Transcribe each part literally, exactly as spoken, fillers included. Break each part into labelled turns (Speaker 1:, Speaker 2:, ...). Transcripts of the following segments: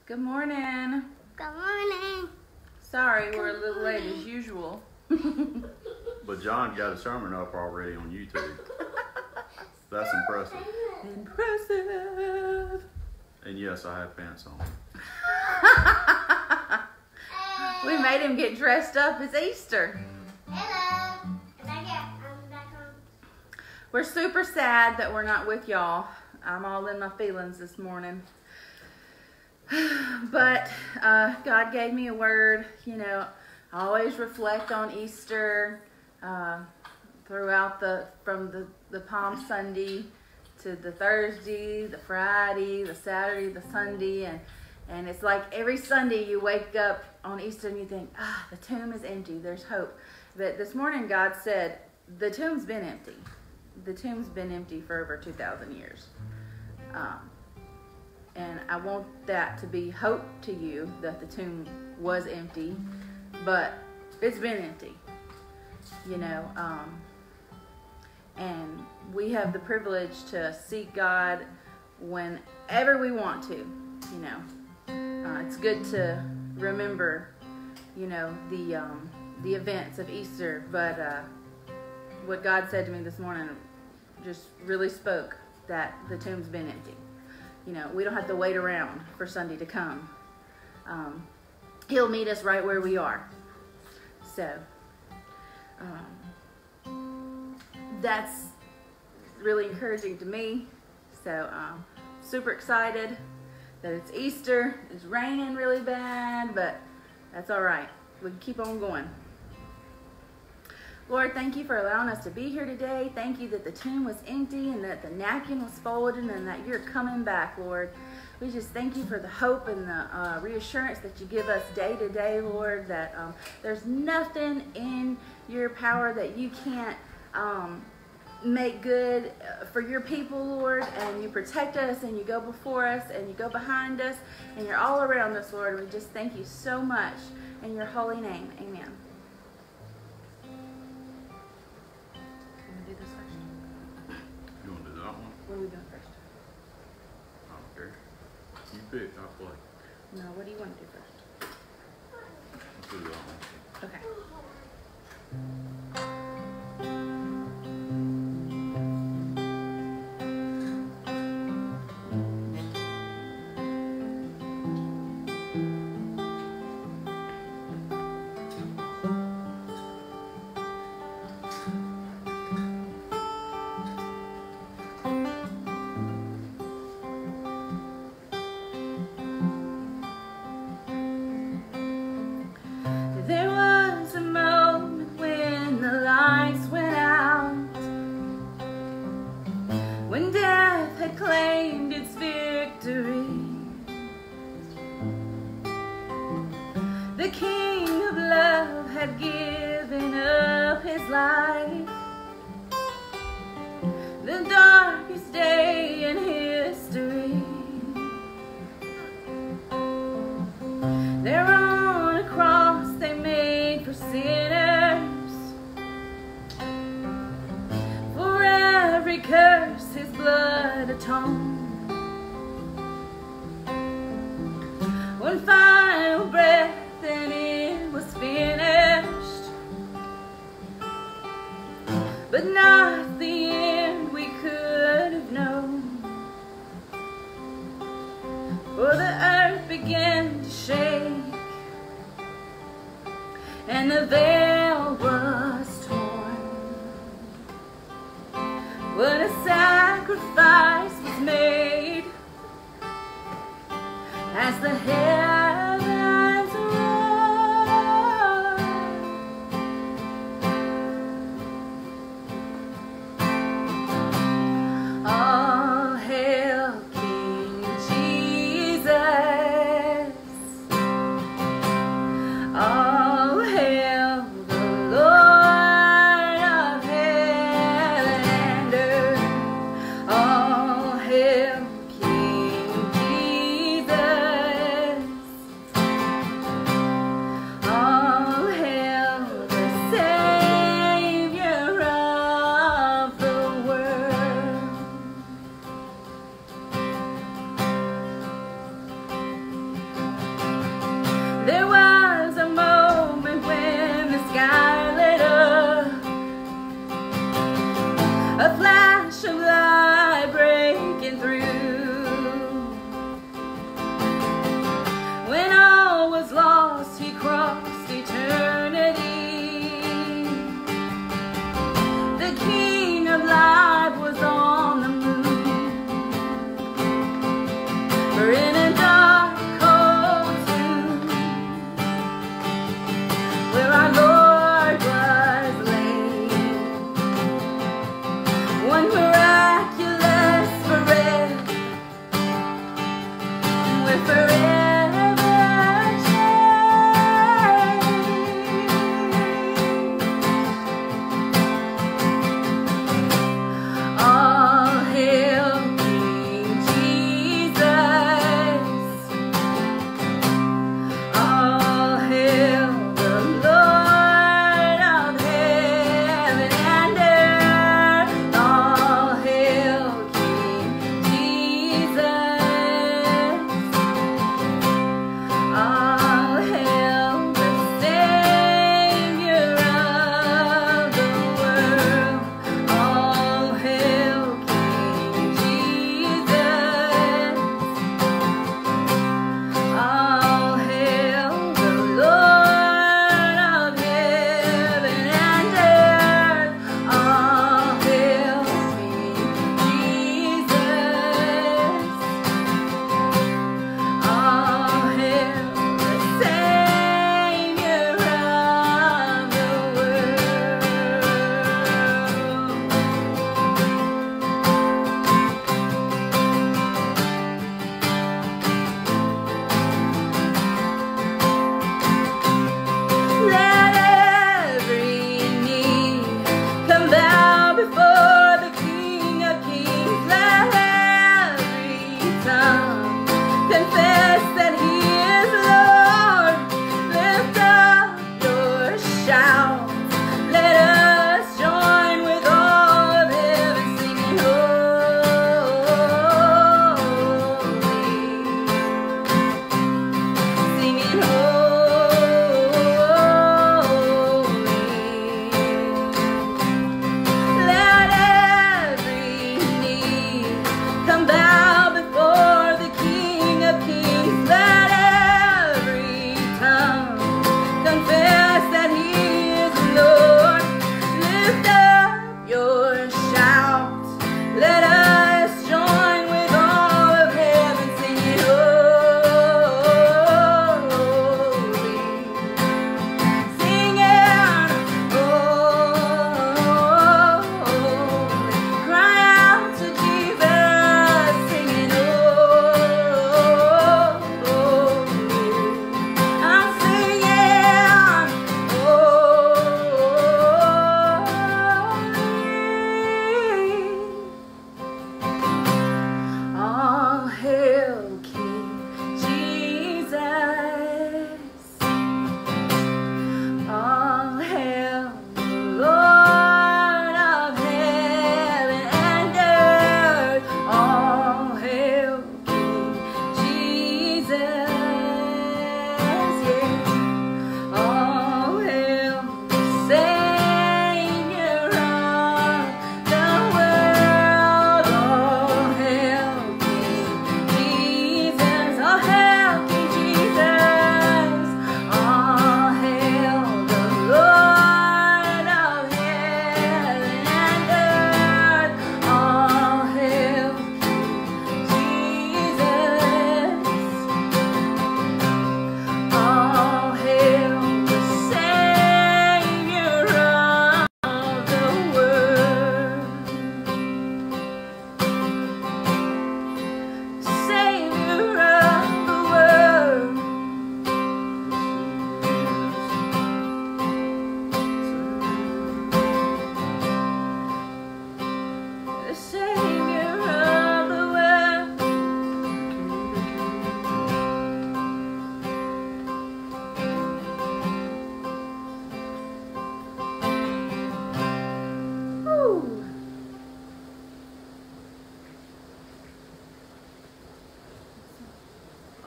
Speaker 1: Good morning.
Speaker 2: Good morning.
Speaker 1: Sorry,
Speaker 2: Good
Speaker 1: we're a little
Speaker 2: morning.
Speaker 1: late as usual.
Speaker 3: But John got a sermon up already on YouTube. That's impressive.
Speaker 1: Impressive.
Speaker 3: And yes, I have pants on.
Speaker 1: We made him get dressed up. It's Easter.
Speaker 2: Hello. I'm back here. I'm back home.
Speaker 1: We're super sad that we're not with y'all. I'm all in my feelings this morning. But uh, God gave me a word. You know, I always reflect on Easter uh, throughout the, from the, the Palm Sunday to the Thursday, the Friday, the Saturday, the Sunday. And, and it's like every Sunday you wake up on Easter and you think, ah, the tomb is empty. There's hope. But this morning God said, the tomb's been empty. The tomb's been empty for over two thousand years. Um, and I want that to be hope to you that the tomb was empty, but it's been empty, you know. Um, and we have the privilege to seek God whenever we want to, you know. Uh, it's good to remember, you know, the um, the events of Easter, but uh, what God said to me this morning just really spoke that the tomb's been empty. You know, we don't have to wait around for Sunday to come. Um, he'll meet us right where we are. So, um, that's really encouraging to me. So, um, super excited that it's Easter. It's raining really bad, but that's all right. We can keep on going. Lord, thank you for allowing us to be here today. Thank you that the tomb was empty and that the napkin was folded and that you're coming back, Lord. We just thank you for the hope and the uh, reassurance that you give us day to day, Lord, that um, there's nothing in your power that you can't um, make good for your people, Lord, and you protect us and you go before us and you go behind us and you're all around us, Lord. We just thank you so much in your holy name. Amen. What are we doing first?
Speaker 3: I don't care. You pick, I'll play.
Speaker 1: No, what do you want to do first?
Speaker 3: Let's do that one.
Speaker 1: Okay. There was a moment when the lights went out, when death had claimed its victory. The King of Love had given up his life. The darkest day in history. There on a cross they made for sinners. For every curse his blood atoned. One final breath and it was finished. But not the end we could have known. For the earth began to shake and the veil was torn. What a sacrifice was made as the heavens roared. All hail King Jesus. All hail the Lord of heaven and earth. All hail King Jesus.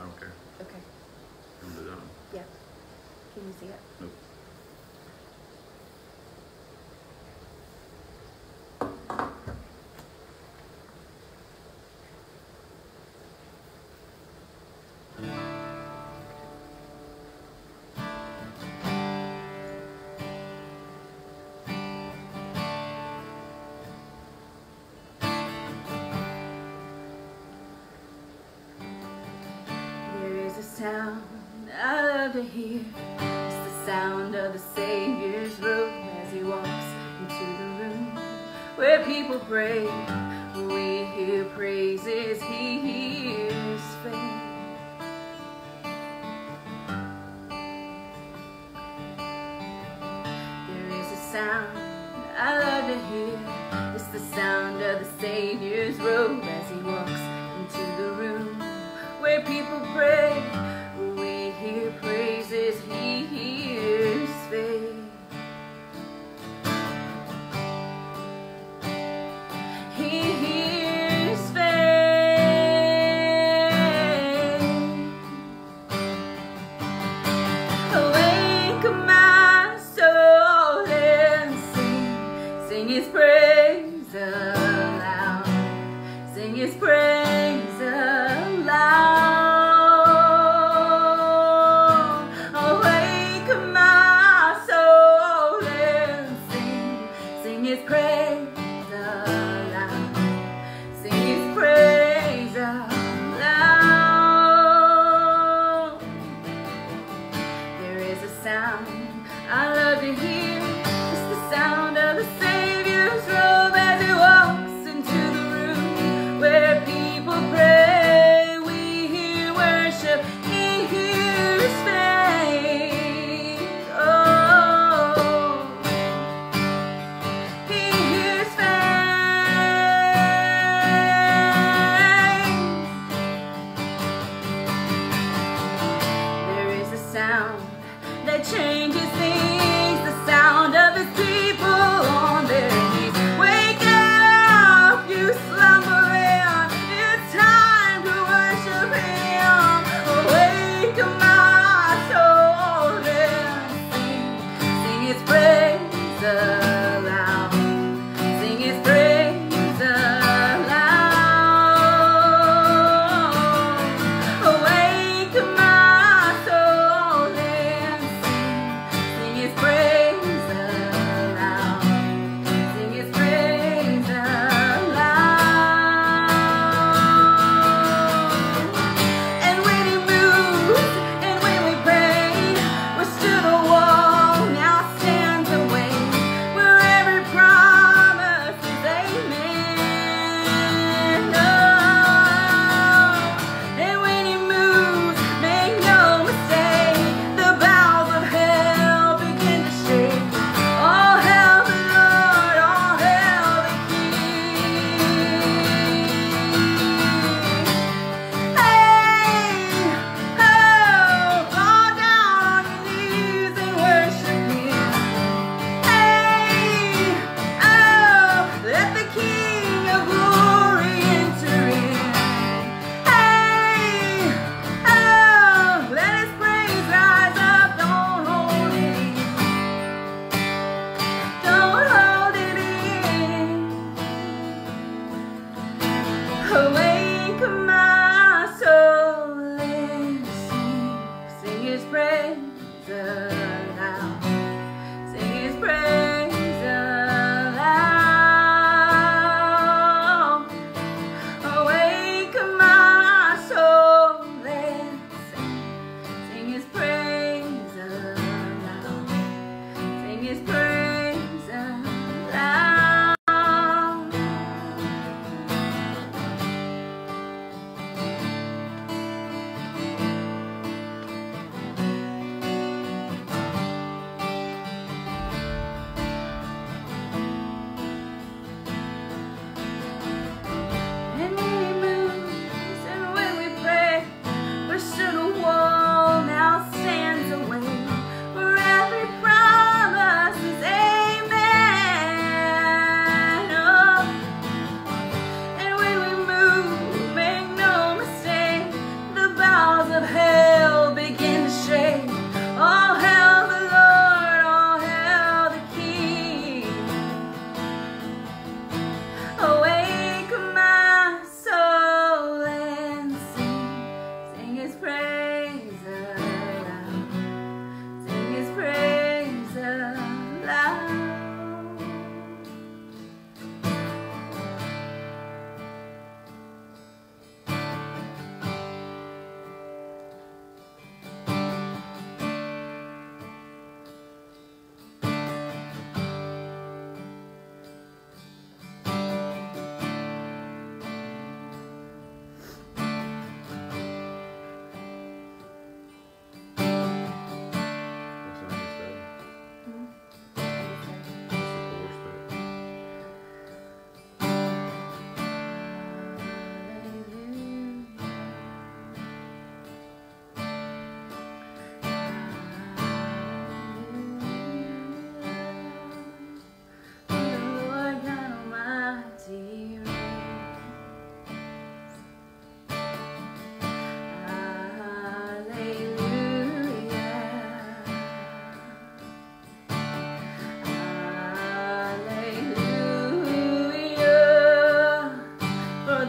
Speaker 3: don't care.
Speaker 1: Okay.
Speaker 3: I'm do that one.
Speaker 1: Yeah. Can you see it?
Speaker 3: Nope.
Speaker 1: Sound I love to hear. It's the sound of the Savior's robe as he walks into the room where people pray. We hear praises, he hears faith. There is a sound I love to hear. It's the sound of the Savior's robe as he walks into the room where people pray. We hear praises, he hears faith. He hears faith. Awake my soul and sing, sing his praise aloud, sing his praise aloud.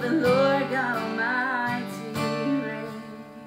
Speaker 1: the Lord God Almighty reigns.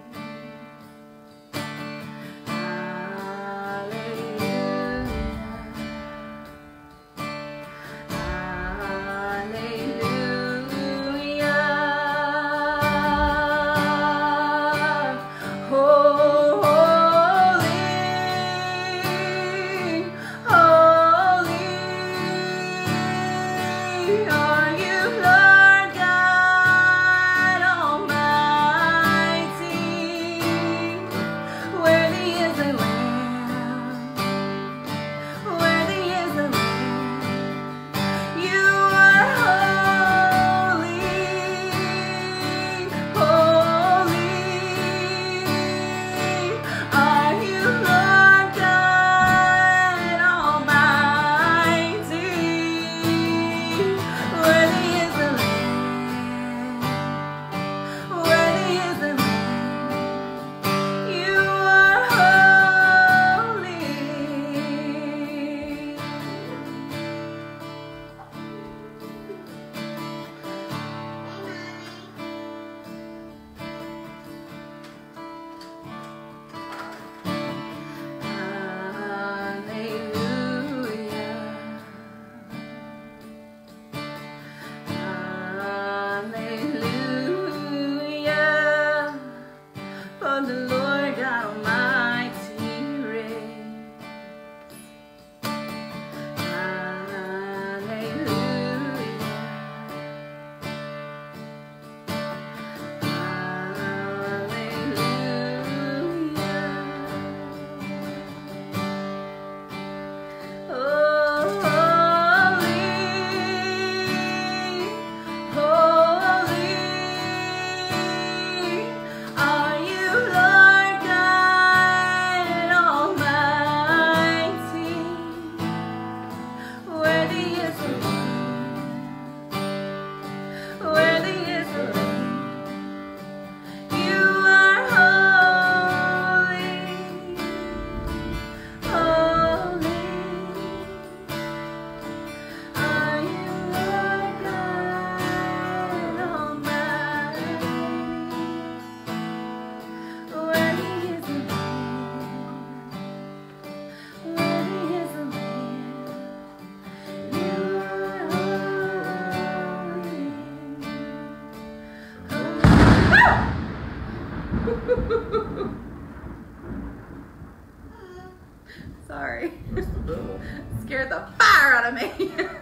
Speaker 1: Sorry.
Speaker 3: That's the devil.
Speaker 1: Scared the fire out of me.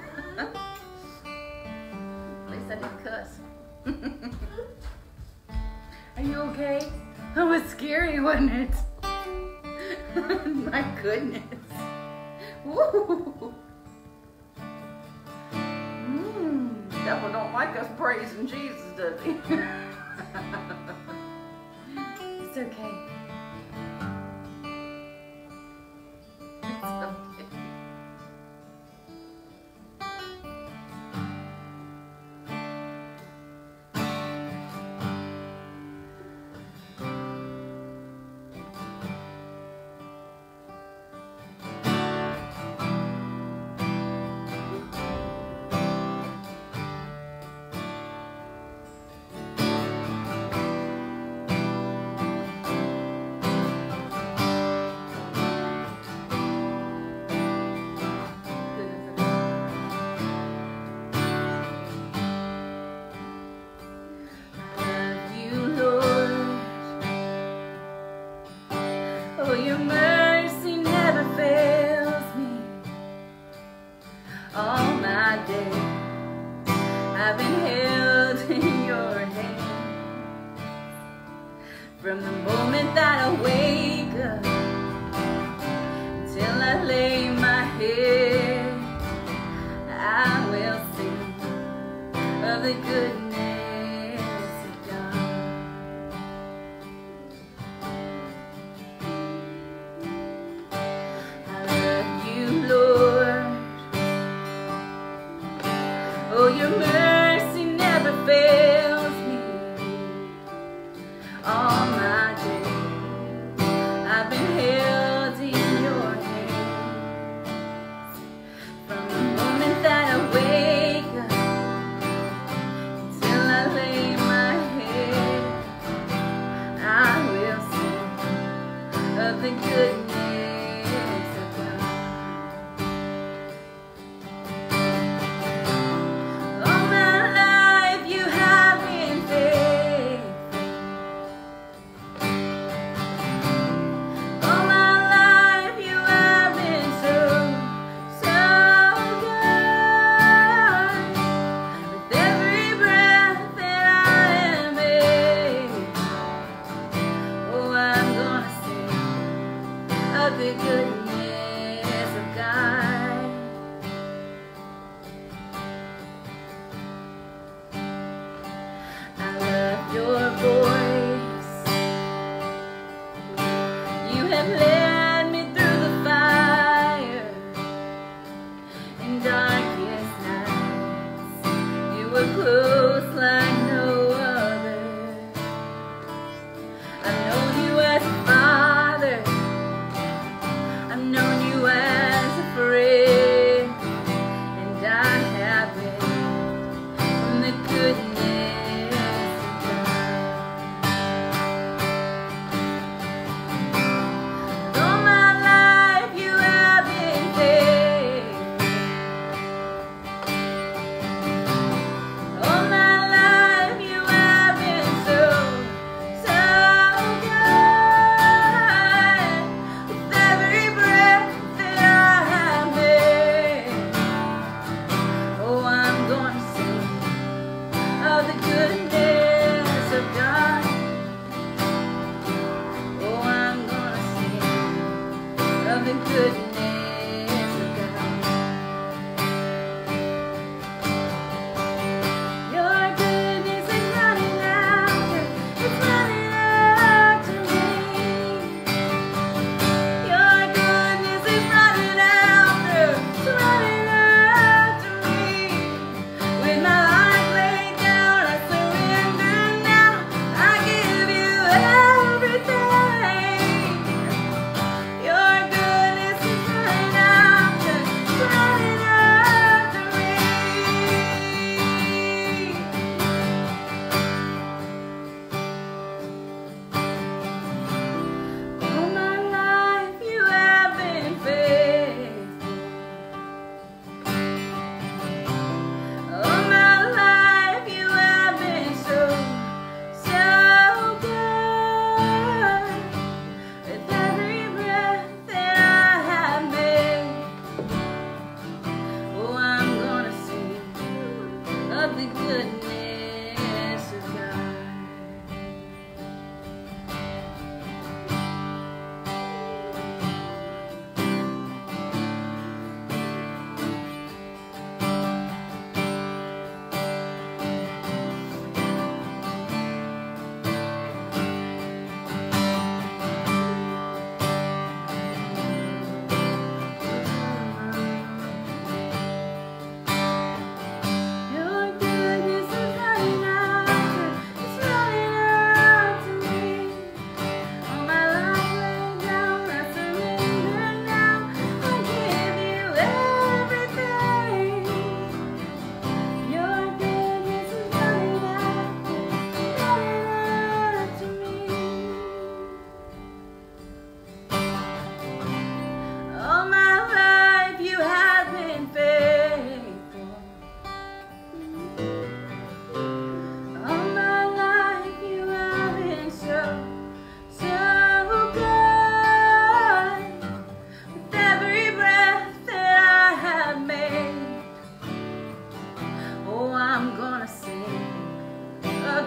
Speaker 1: At least I didn't cuss. Are you okay? That was scary, wasn't it? My goodness. Woo. Mm, devil don't like us praising Jesus, does he? It's okay. It's okay.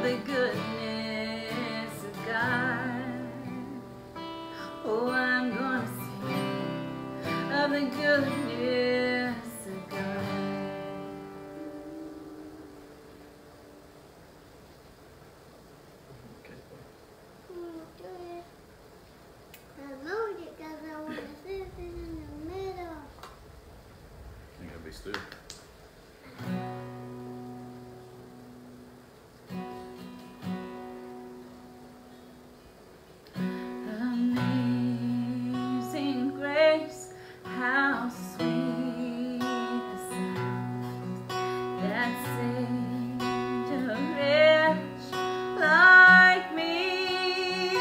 Speaker 1: of the goodness of God. Oh, I'm gonna sing of the goodness of God.
Speaker 2: I moved it because I want to sit it in the middle.
Speaker 3: You gotta be still.
Speaker 1: Amazing grace, how sweet the sound that saved a wretch like me.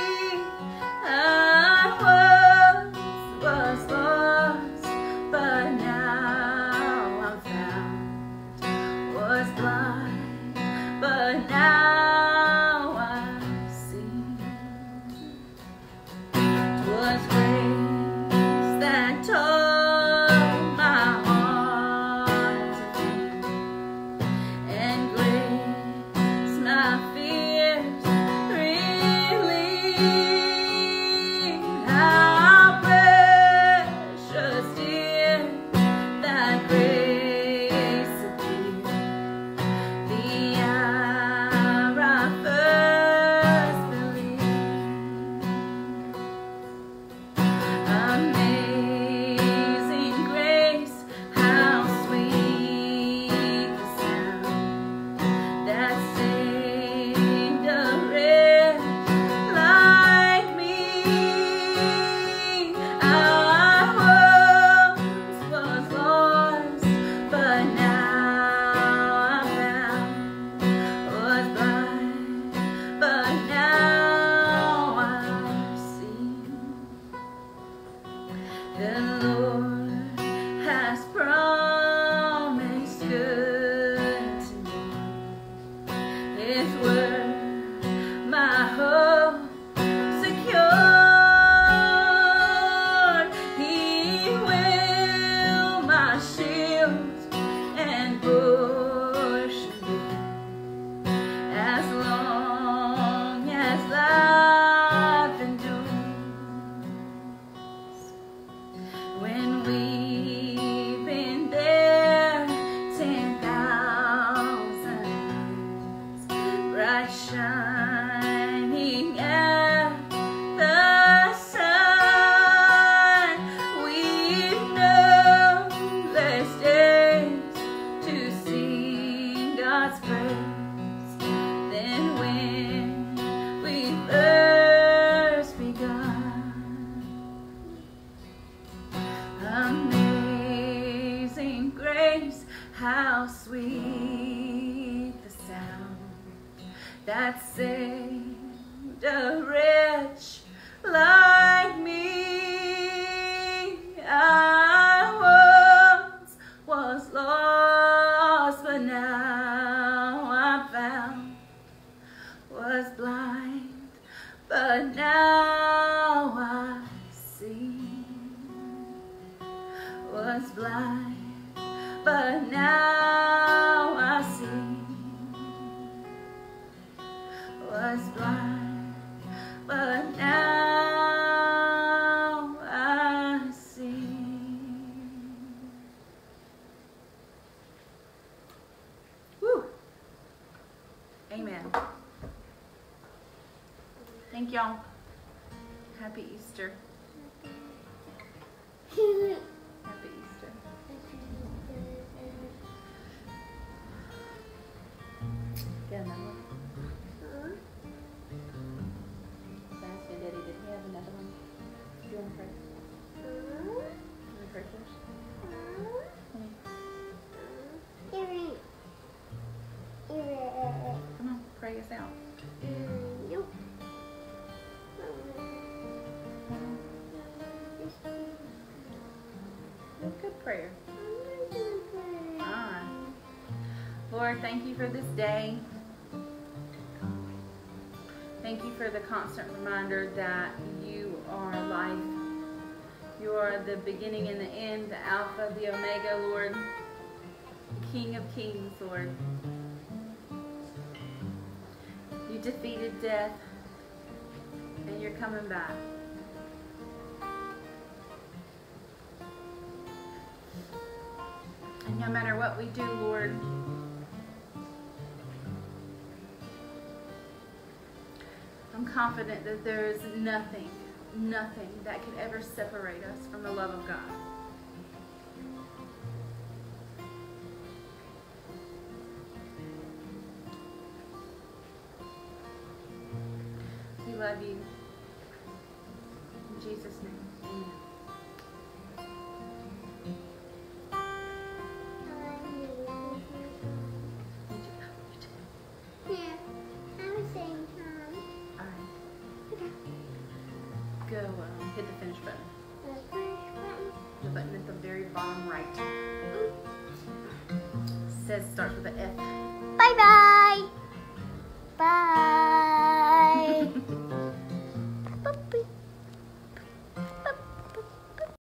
Speaker 1: I once was lost, but now I'm found. Was blind, but now I see. 'Twas grace that told my heart to beat, and grace my fears relieved. How precious did that grace appear, the hour I first believed. Amazing grace, how sweet the sound that saved a wretch like me. I once was lost, but now I'm found. Was blind, but now I see. The Lord has promised good to me. His word, my hope secured. He will my shield and portion be, as long as life endures. When we've been there ten thousand years, bright shining as the sun, we've known less days to sing God's praise than when we first begun. Amazing grace, how sweet the sound that saved a wretch like me. I once was lost, but now I'm found. Was blind, but now I see. Was blind, but now I see. Was blind, but now I see. Woo! Amen. Thank y'all. Happy Easter. Happy Easter. Get another one. I was asking Daddy, did he have another one? Do you want to pray? You want to pray first? Come here. Come on, pray us out. Good prayer. All right. Lord, thank you for this day. Thank you for the constant reminder that you are life. You are the beginning and the end, the Alpha, the Omega, Lord. King of kings, Lord. defeated death, and you're coming back. And no matter what we do, Lord, I'm confident that there is nothing, nothing that could ever separate us from the love of God. We love you. In Jesus' name, amen. Go um, hit the finish button. The button at the very bottom right. It says starts with an F.